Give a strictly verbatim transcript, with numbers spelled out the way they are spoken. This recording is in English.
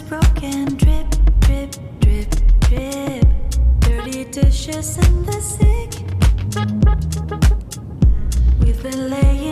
broken. Drip, drip, drip, drip. Dirty dishes in the sink. We've been laying